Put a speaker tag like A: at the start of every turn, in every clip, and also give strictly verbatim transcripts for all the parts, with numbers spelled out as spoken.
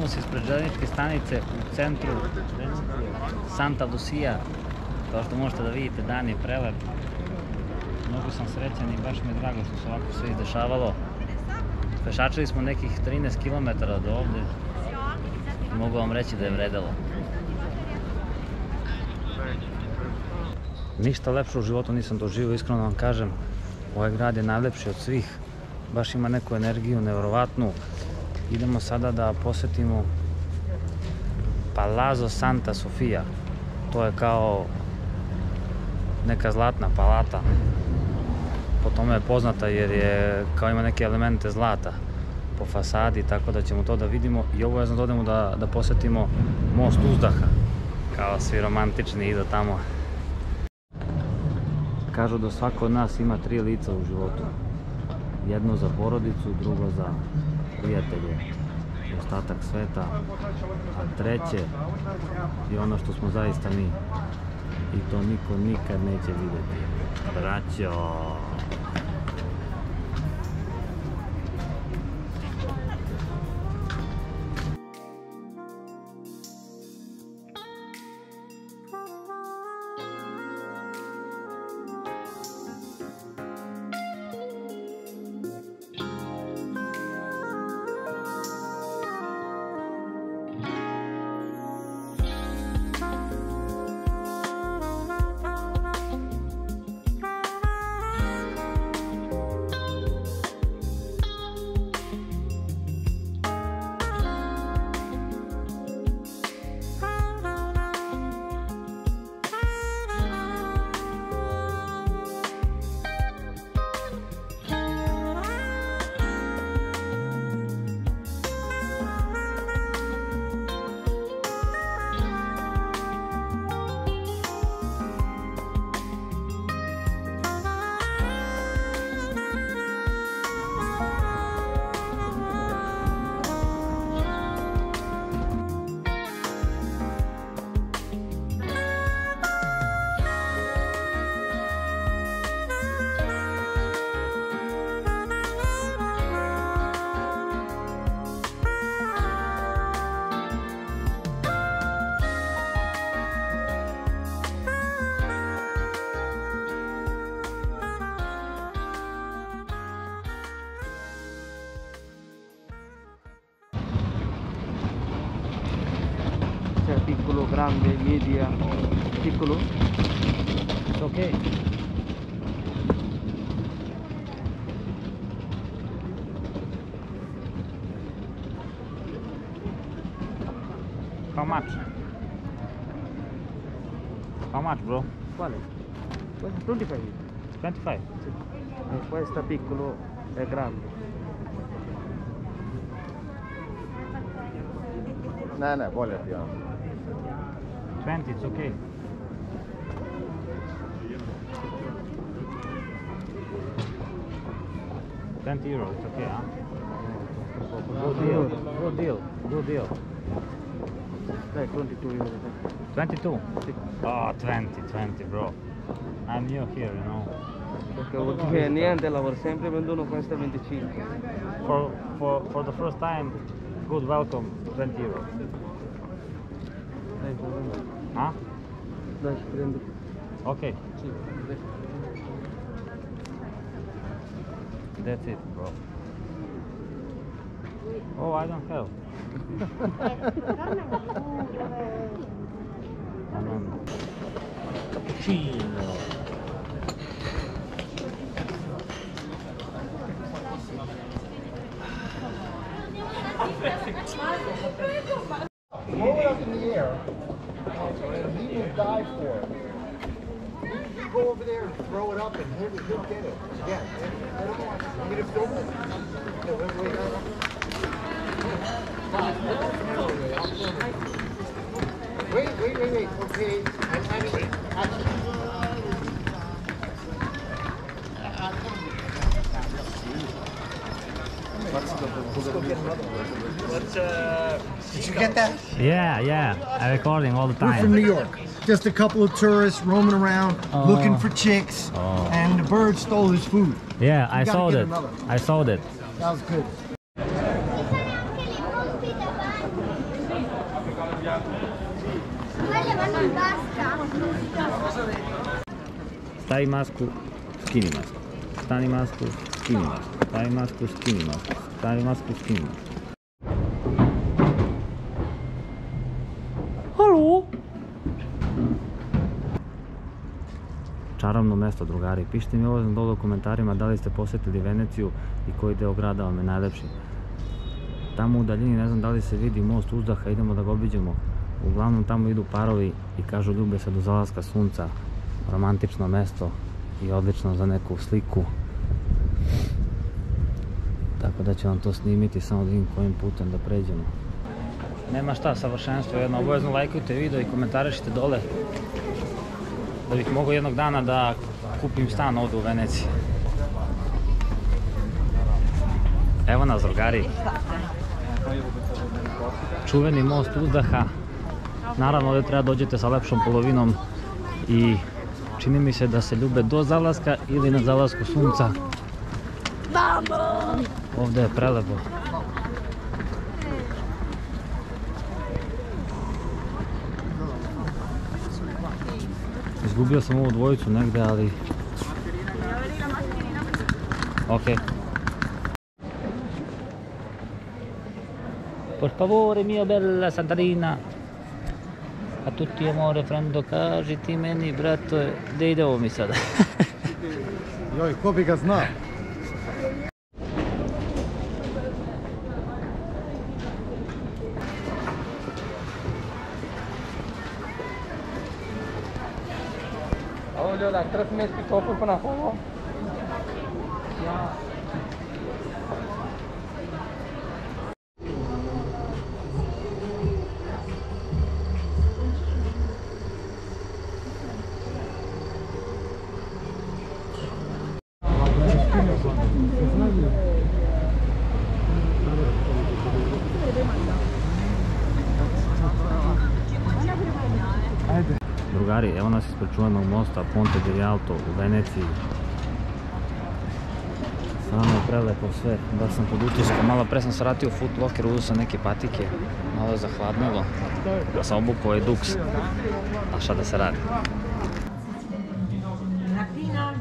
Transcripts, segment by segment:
A: se ispred željezničke stanice u centru Santa Lucia. Kao što možete da vidite, dan je prelep. Mnogo sam srećan i baš mi je drago što se ovako sve izdešavalo. Pešačili smo nekih trinaest kilometara od ovde i mogu vam reći da je vredelo. Ništa lepše u životu nisam doživio, iskreno vam kažem. Ovaj grad je najlepši od svih, baš ima neku energiju nevjerovatnu. Idemo sada da posetimo Palazzo Santa Sofia. To je kao neka zlatna palata. Po tome je poznata jer je kao ima neke elemente zlata po fasadi, tako da ćemo to da vidimo i obavezno da odemo da, da posetimo most uzdaha. Kao svi romantični idu tamo. Kažu da svako od nas ima tri lica u životu. Jedno za porodicu, drugo za prijatelje i ostatak sveta, a treće je ono što smo zaista mi. I to niko nikad neće vidjeti. Braćo!
B: Piccolo, grande, media, piccolo.
A: It's okay. How much? How much, bro?
B: Quale? Questo twenty-five.
A: twenty-five.
B: Sì. E questo piccolo e grande.
C: No, no, bolje piano.
A: twenty, it's okay. twenty euro, it's okay, huh? Good deal, good deal, good deal.
B: Dai, twenty-two euro.
A: twenty-two?
B: Sì.
A: Oh, twenty, twenty, bro. I'm new here, you know.
B: Perché vuol dire niente, lavoro sempre, vendono questo venticinque.
A: For, for, for the first time, good welcome, twenty euro.
B: Dai, prendo.
A: Huh?
B: Dai, prendo.
A: Okay.
B: Sì, dai.
A: That's it, bro. Oh, I don't have. Cappuccino.
C: Blow it up in the air, and he will die for it. You go over there and throw it up, and he'll, he'll get it. Again, I don't want you to film it. No, wait, wait, no, no. Wait, wait, wait, wait. Okay, I'm having action.
D: Let's, uh,
C: Did you get that?
A: Yeah, yeah. I'm recording all the
C: We're
A: time.
C: from New York. Just a couple of tourists roaming around,
A: Oh.
C: looking for chicks,
A: Oh.
C: and the bird stole his food.
A: Yeah, I
C: gotta
A: saw
C: get
A: that.
C: another.
A: I saw that.
C: That was good.
A: Stavi masku, skini masku. Stani masku, skini masku. Stavi masku, skini masku. Stavi masku, skini masku. Halo? Čarobno mesto, drugari. Pišite mi ovo dole u komentarima da li ste posjetili Veneciju i koji deo grada vam je najlepši. Tamo u daljini ne znam da li se vidi most uzdaha, idemo da ga obiđemo. Uglavnom tamo idu parovi i kažu ljube se do zalaska sunca. Romantično mesto i odlično za neku sliku. Tako da ću vam to snimiti, samo da vidim kojim putem da pređemo. Nema šta, savršenstvo je jedno. Obavezno lajkujte video i komentarišite dole. Da bih mogao jednog dana da kupim stan ovdje u Veneciji. Evo nas, drugari. Čuveni most uzdaha. Naravno, ovdje treba dođete sa lepšom polovinom i čini mi se da se ljube do zalaska ili na zalasku sunca. Ovdje je prelepo. Izgubio sam ovu dvojicu negde, ali... Ok. Por favore, mio bella Santarina. A tutti amore, frendo, kaži ti meni, brato, gdje ide ovo mi sada?
C: Joj, ko bi ga znao?
B: Olha, las tres meses que topo con la juego.
A: Drugari, evo nas ispred čuvenog mosta Ponte di Rialto u Veneciji. Stvarno je prelepo sve, baš sam pod utiskom. Malo pre sam se vratio u Foot Locker, uzeo sam neke patike, malo je zahladnilo, da sam obukao ovaj duks. A šta da se radi?
D: Latina?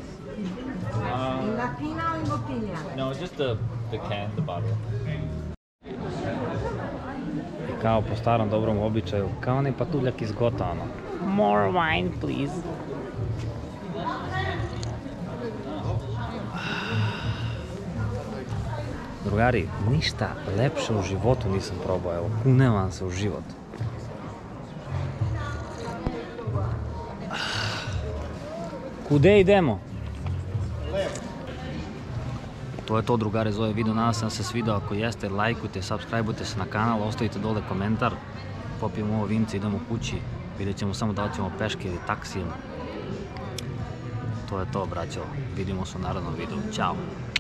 D: Latina o in bottiglia?
A: No, just the, the can, the bottle. I kao po starom dobrom običaju, kao onaj patuljak iz Gota, ono. More wine, please. Drugari, ništa lepše u životu nisam probao, evo, kunem vam se u život. Kude idemo? To je to, drugari, za ovaj video. Nadam se da se svidao. Ako jeste, lajkujte, subscribeujte se na kanal, ostavite dole komentar. Popijemo ovo vince, idemo kući. Vidjet ćemo samo da li ćemo peške ili taksijem. To je to, braćo. Vidimo se u narednom videu. Ćao!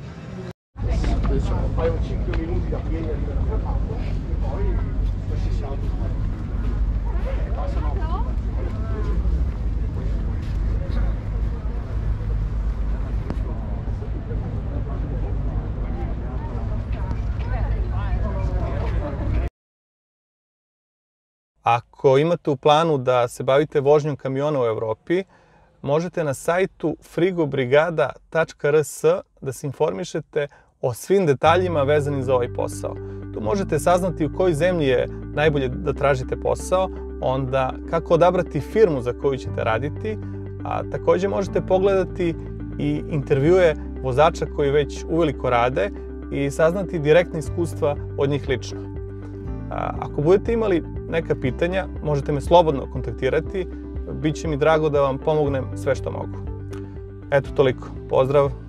E: Ako imate u planu da se bavite vožnjom kamiona u Evropi, možete na sajtu frigobrigada tačka r s da se informišete o svim detaljima vezanim za ovaj posao. Tu možete saznati u kojoj zemlji je najbolje da tražite posao, onda kako odabrati firmu za koju ćete raditi, a također možete pogledati i intervjue vozača koji već uveliko rade i saznati direktne iskustva od njih lično. Ako budete imali neka pitanja, možete me slobodno kontaktirati. Biće mi drago da vam pomognem sve što mogu. Eto toliko. Pozdrav!